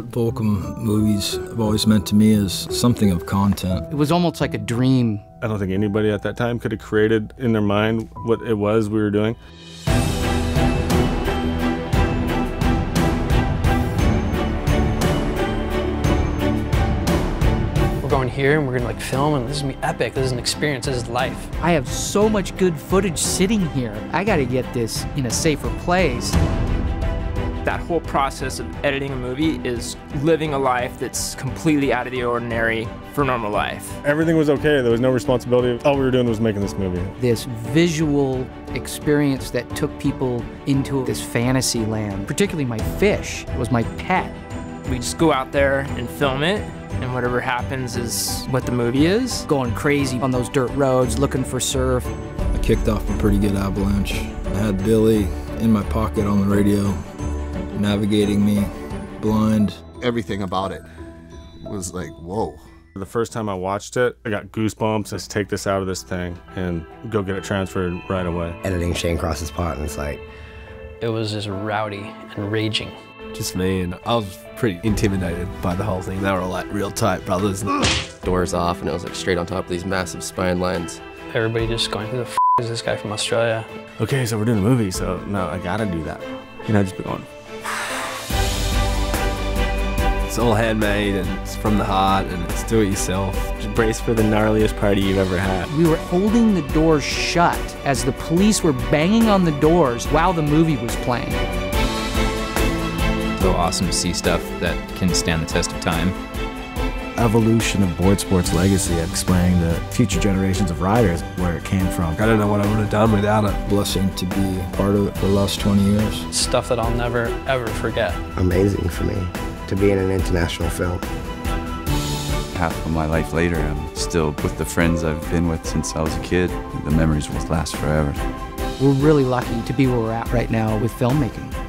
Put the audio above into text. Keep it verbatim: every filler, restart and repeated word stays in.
Volcom movies have always meant to me as something of content. It was almost like a dream. I don't think anybody at that time could have created in their mind what it was we were doing. We're going here and we're gonna like film, and this is gonna be epic. This is an experience, this is life. I have so much good footage sitting here. I gotta get this in a safer place. That whole process of editing a movie is living a life that's completely out of the ordinary for normal life. Everything was okay. There was no responsibility. All we were doing was making this movie. This visual experience that took people into this fantasy land, particularly my fish, was my pet. We just go out there and film it, and whatever happens is what the movie is. Going crazy on those dirt roads, looking for surf. I kicked off a pretty good avalanche. I had Billy in my pocket on the radio, navigating me, blind. Everything about it was like, whoa. The first time I watched it, I got goosebumps. Let's take this out of this thing and go get it transferred right away. Editing Shane Cross's part, and it's like... It was just rowdy and raging. Just me, and I was pretty intimidated by the whole thing. They were all like real tight brothers. Doors off, and it was like straight on top of these massive spine lines. Everybody just going, who the f is this guy from Australia? Okay, so we're doing a movie, so no, I gotta do that. You know, just be going. It's all handmade, and it's from the heart, and it's do it yourself. Just brace for the gnarliest party you've ever had. We were holding the doors shut as the police were banging on the doors while the movie was playing. So awesome to see stuff that can stand the test of time. Evolution of board sports legacy, explaining to future generations of riders where it came from. I don't know what I would have done without it. Blessing to be part of it for the last twenty years. Stuff that I'll never, ever forget. Amazing for me to be in an international film. Half of my life later, I'm still with the friends I've been with since I was a kid. The memories will last forever. We're really lucky to be where we're at right now with filmmaking.